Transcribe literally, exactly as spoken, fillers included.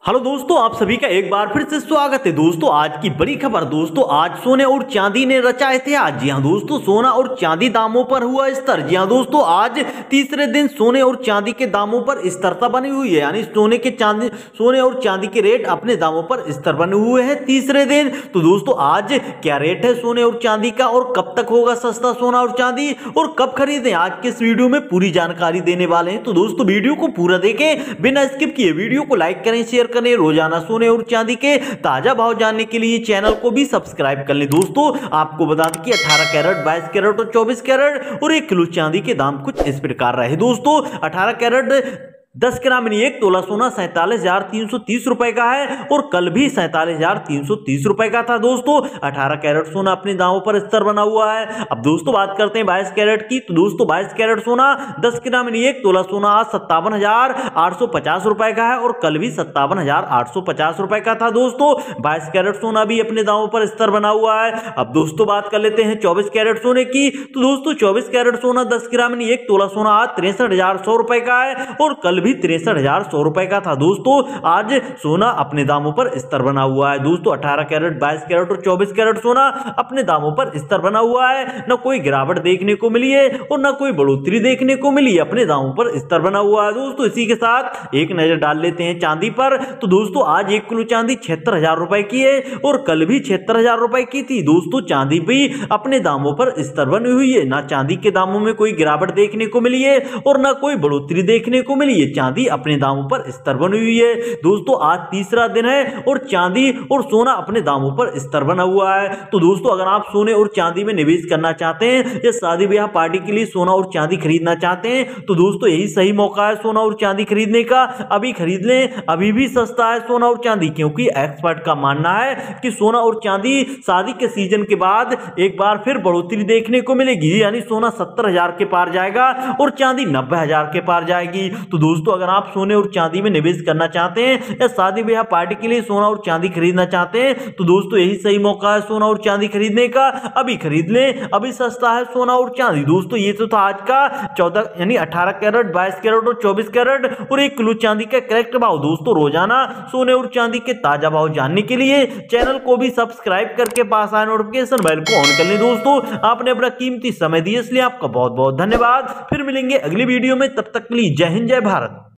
Hello दोस्तों, आप सभी का एक बार फिर से स्वागत है। दोस्तों आज की बड़ी खबर, दोस्तों आज सोने और चांदी ने रचा इतिहास। जी हां दोस्तों, सोना और चांदी दामों पर हुआ स्तर। जी हां दोस्तों, आज तीसरे दिन सोने और चांदी के दामों पर स्थिरता बनी हुई है, यानी सोने के चांदी सोने और चांदी के रेट अपने दामों पर स्थिर बने हुए हैं तीसरे दिन। तो दोस्तों आज क्या रेट है सोने और चांदी का, और कब तक होगा सस्ता सोना और चांदी, और कब खरीदें, आज के इस वीडियो में पूरी जानकारी देने वाले हैं। तो दोस्तों वीडियो को पूरा देखें, बिना स्किप किए वीडियो को लाइक करें, शेयर करें। रोजाना सोने और चांदी के ताजा भाव जानने के लिए चैनल को भी सब्सक्राइब कर लें। दोस्तों आपको बता दें कि अठारह कैरेट, बाईस कैरेट और चौबीस कैरेट और एक किलो चांदी के दाम कुछ इस प्रकार रहे। दोस्तों अठारह कैरेट दस ग्राम यानी एक तोला सोना सैंतालीस हजार तीन सौ तीस रुपए का है, और कल भी सैंतालीस हजार तीन सौ तीस रुपए का था। दोस्तों अठारह कैरेट सोना अपने दामों पर स्तर बना हुआ है। अब दोस्तों बात करते हैं बाईस कैरेट की। तो दोस्तों बाईस कैरेट सोना दस ग्राम यानी एक तोला सोना आज सत्तावन हजार आठ सौ पचास रुपए का है, और कल भी सत्तावन हजार आठ सौ पचास रुपए का था। दोस्तों बाईस कैरेट सोना भी अपने दामों पर स्तर बना हुआ है। अब दोस्तों बात कर लेते हैं चौबीस कैरेट सोने की। तो दोस्तों चौबीस कैरेट सोना दस ग्राम यानी एक तोला सोना आज तिरसठ हजार सौ रुपए का है, और कल भी तिरसठ हजार सौ रुपए का था। दोस्तों आज सोना अपने दामों पर स्तर बना हुआ है। दोस्तों अठारह कैरेट, बाईस कैरेट और चौबीस कैरेट सोना अपने दामों पर स्तर बना हुआ है। न कोई गिरावट देखने को मिली है और न कोई बढ़ोतरी देखने को मिली है, अपने दामों पर स्तर बना हुआ है। दोस्तों इसी के साथ एक नजर डाल लेते हैं चांदी पर। तो दोस्तों आज एक किलो चांदी छिहत्तर हजार रुपए की है, और कल भी छिहत्तर हजार रुपए की थी। दोस्तों चांदी भी अपने दामों पर स्तर बनी हुई है, ना चांदी के दामों में कोई गिरावट देखने को मिली है और ना कोई बढ़ोतरी देखने को मिली है। चांदी अपने दामों पर स्तर बनी हुई है। दोस्तों आज तीसरा दिन है और चांदी और सोना अपने दामों पर स्तर बना हुआ है। तो दोस्तों अगर आप सोने और चांदी में निवेश करना चाहते हैं या शादी ब्याह पार्टी के लिए सोना और चांदी खरीदना चाहते हैं, तो दोस्तों यही सही मौका है सोना और चांदी खरीदने का। अभी खरीद लें, अभी भी सस्ता है सोना और चांदी, क्योंकि एक्सपर्ट का मानना है कि सोना और चांदी शादी के सीजन के बाद एक बार फिर बढ़ोतरी देखने को मिलेगी, यानी सोना सत्तर हजार के पार जाएगा और चांदी नब्बे हजार के पार जाएगी। तो दोस्तों अगर आप सोने और चांदी में निवेश करना चाहते हैं या शादी ब्याह पार्टी के लिए सोना और चांदी खरीदना चाहते हैं, तो दोस्तों यही सही मौका है सोना और चांदी खरीदने का। अभी खरीद लें, अभी सस्ता है सोना और चांदी। दोस्तों ये तो था आज का चौदह यानी अठारह कैरेट, बाईस कैरेट और चौबीस कैरेट और एक किलो चांदी का करेक्ट भाव। दोस्तों रोजाना सोने और चांदी के ताजा भाव जानने के लिए चैनल को भी सब्सक्राइब करके पास आए नोटिफिकेशन बेल को ऑन कर लें। दोस्तों आपने अपना कीमती समय दिया, इसलिए आपका बहुत बहुत धन्यवाद। फिर मिलेंगे अगली वीडियो में, तब तक के लिए जय हिंद, जय भारत।